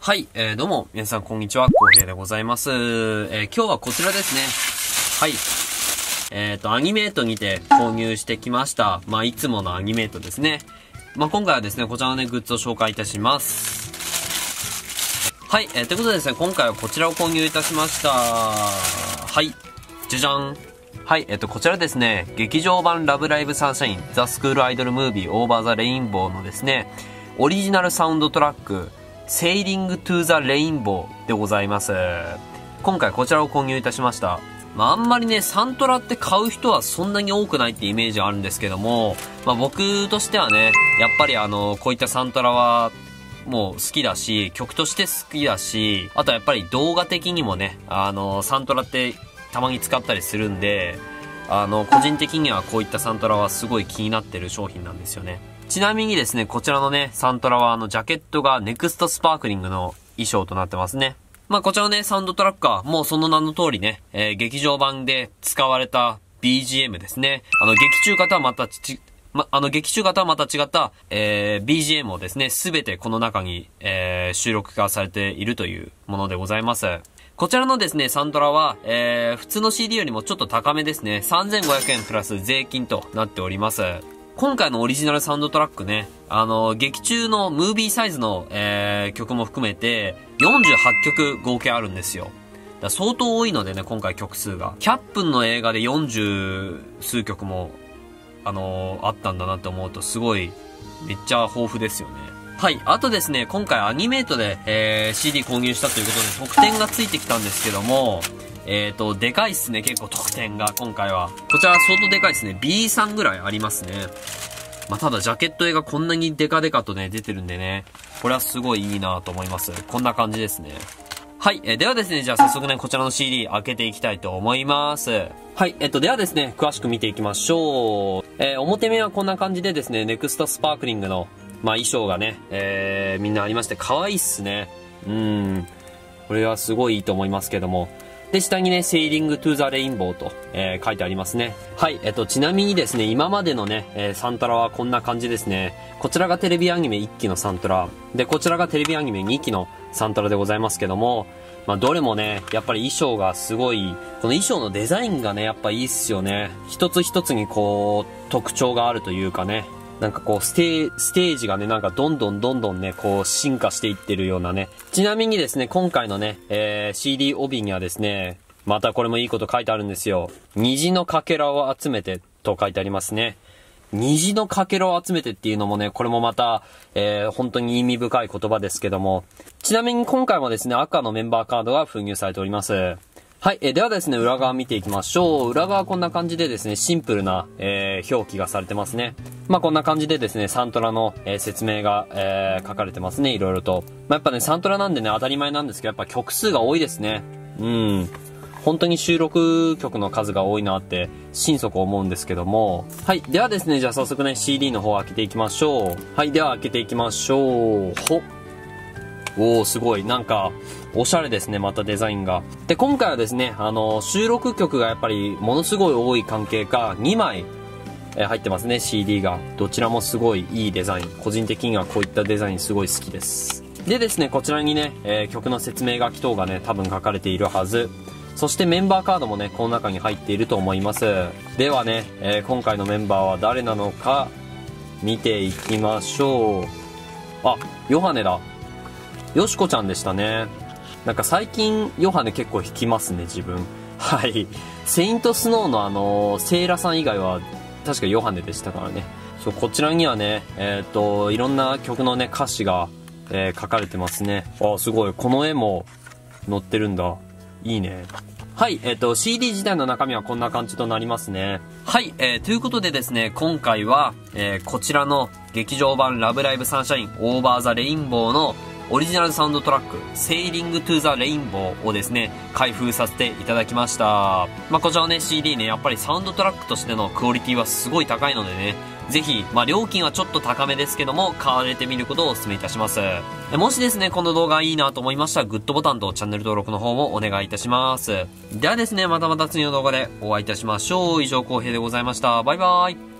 はい、どうも、皆さんこんにちは、こうへいでございます。今日はこちらですね。はい。アニメートにて購入してきました。いつものアニメートですね。今回はですね、こちらのね、グッズを紹介いたします。はい、ということでですね、今回はこちらを購入いたしました。はい。じゃじゃん。はい、こちらですね、劇場版ラブライブサンシャイン、ザ・スクールアイドルムービーオーバーザ・レインボーのですね、オリジナルサウンドトラック、セイリングトゥーザレインボーでございます。今回こちらを購入いたしました。あんまりね、サントラって買う人はそんなに多くないってイメージがあるんですけども、僕としてはね、やっぱりこういったサントラはもう好きだし、曲として好きだし、あとはやっぱり動画的にもね、サントラってたまに使ったりするんで、個人的にはこういったサントラはすごい気になってる商品なんですよね。ちなみにですね、こちらのね、サントラはジャケットがネクストスパークリングの衣装となってますね。こちらのね、サウンドトラックはもうその名の通りね、劇場版で使われた BGM ですね。劇中型はまた違った、BGM をですね、すべてこの中に、収録化されているというものでございます。こちらのですね、サントラは、普通の CD よりもちょっと高めですね。3500円プラス税金となっております。今回のオリジナルサウンドトラックね、劇中のムービーサイズの、曲も含めて、48曲合計あるんですよ。相当多いのでね、今回曲数が。100分の映画で40数曲も、あったんだなって思うと、すごい、めっちゃ豊富ですよね。はい。あとですね、今回アニメートで、CD 購入したということで、特典がついてきたんですけども、でかいっすね、結構特典が、今回は。こちら相当でかいっすね。B3 ぐらいありますね。ただ、ジャケット絵がこんなにデカデカとね、出てるんでね、これはすごいいいなと思います。こんな感じですね。はい。ではですね、じゃあ早速ね、こちらの CD 開けていきたいと思います。はい。ではですね、詳しく見ていきましょう。表面はこんな感じでですね、ネクストスパークリングの、衣装がね、みんなありまして、可愛いっすね。これはすごいいいと思いますけども。で、下にね、セイリングトゥーザレインボーと、書いてありますね。はい。ちなみにですね、今までのね、サントラはこんな感じですね。こちらがテレビアニメ1期のサントラ。で、こちらがテレビアニメ2期のサントラでございますけども、どれもね、やっぱり衣装がすごい、この衣装のデザインがね、やっぱいいっすよね。一つ一つにこう、特徴があるというかね。なんかこうステージがね、なんかどんどんね、こう進化していってるようなね。ちなみにですね、今回のね、CD 帯にはですね、またこれもいいこと書いてあるんですよ。虹のかけらを集めてと書いてありますね。虹のかけらを集めてっていうのもね、これもまた、本当に意味深い言葉ですけども。ちなみに今回もですね、赤のメンバーカードが封入されております。はい。ではですね、裏側見ていきましょう。裏側はこんな感じでですね、シンプルな、表記がされてますね。こんな感じでですね、サントラの、説明が、書かれてますね、いろいろと。やっぱね、サントラなんでね、当たり前なんですけど、やっぱ曲数が多いですね。本当に収録曲の数が多いなって、心底思うんですけども。はい。ではですね、じゃあ早速ね、CD の方を開けていきましょう。はい。では開けていきましょう。おー、すごい。なんか、おしゃれですね、またデザインが。で、今回はですね、収録曲がやっぱりものすごい多い関係か、2枚、入ってますね、CD が。どちらもすごいいいデザイン。個人的にはこういったデザインすごい好きです。でですね、こちらにね、曲の説明書き等がね、多分書かれているはず。そしてメンバーカードもね、この中に入っていると思います。ではね、今回のメンバーは誰なのか、見ていきましょう。あ、ヨハネだ。よしこちゃんでしたね。なんか最近ヨハネ結構弾きますね、自分。はい。セイントスノーのセイラさん以外は確かヨハネでしたからね。そう、こちらにはね、いろんな曲のね、歌詞が、書かれてますね。あ、すごい。この絵も載ってるんだ。いいね。はい。CD 自体の中身はこんな感じとなりますね。はい。ということでですね、今回は、こちらの劇場版ラブライブサンシャインオーバーザレインボーのオリジナルサウンドトラック、セイリングトゥーザレインボーをですね、開封させていただきました。こちらのね、CD ね、やっぱりサウンドトラックとしてのクオリティはすごい高いのでね、ぜひ、料金はちょっと高めですけども、買われてみることをお勧めいたします。もしですね、この動画いいなと思いましたら、グッドボタンとチャンネル登録の方もお願いいたします。ではですね、また次の動画でお会いいたしましょう。以上、こうへいでございました。バイバーイ。